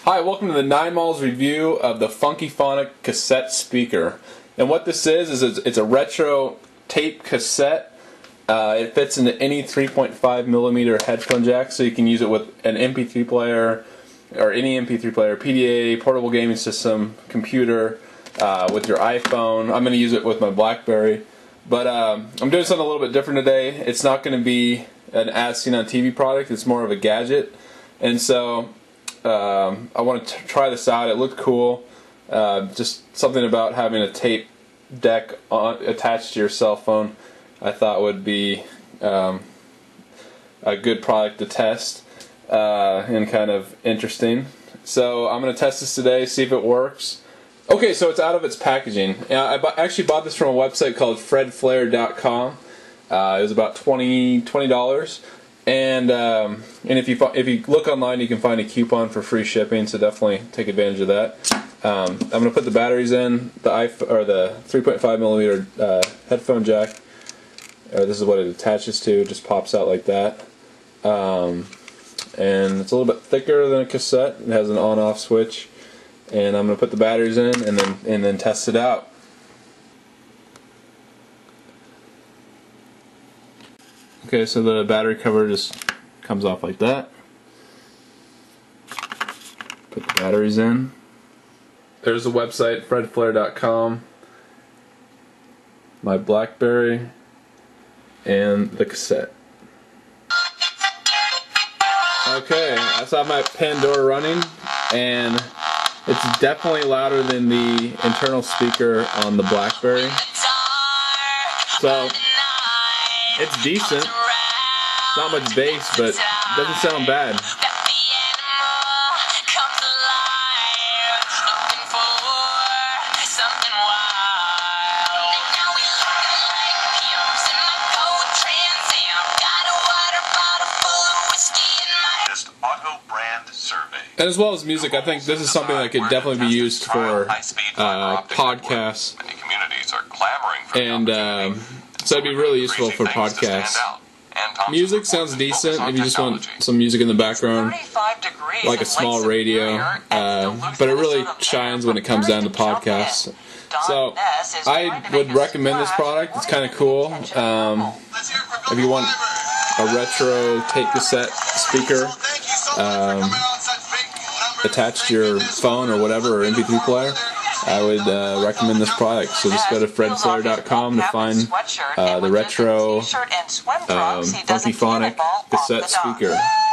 Hi, welcome to the 9 Malls review of the Funky Phonic cassette speaker. And what this is it's a retro tape cassette. It fits into any 3.5mm headphone jack, so you can use it with an MP3 player, or any MP3 player, PDA, portable gaming system, computer, with your iPhone. I'm going to use it with my BlackBerry. But I'm doing something a little bit different today. It's not going to be an as seen on TV product, it's more of a gadget. And so I want to try this out. It looked cool. Just something about having a tape deck attached to your cell phone I thought would be a good product to test and kind of interesting. So I'm going to test this today, see if it works. Okay, so it's out of its packaging. I actually bought this from a website called fredflair.com. It was about $20. And if you look online, you can find a coupon for free shipping, so definitely take advantage of that. I'm going to put the batteries in, the 3.5mm headphone jack. This is what it attaches to. It just pops out like that. And it's a little bit thicker than a cassette. It has an on-off switch. And I'm going to put the batteries in and then test it out. Okay, so the battery cover just comes off like that. Put the batteries in. There's the website, fredflair.com. My BlackBerry and the cassette. Okay, I saw my Pandora running, and it's definitely louder than the internal speaker on the BlackBerry. So it's decent. Not much bass, but it doesn't sound bad. And as well as music, I think this is something that could definitely be used for podcasts. And so it'd be really usable for podcasts. Music sounds decent if you just want some music in the background, like a small radio, but it really shines when it comes down to podcasts. So I would recommend this product. It's kind of cool. If you want a retro tape cassette speaker attached to your phone or whatever, or MP3 player, I would recommend this product. So just go to fredflair.com to find the retro Funky Phonic cassette speaker.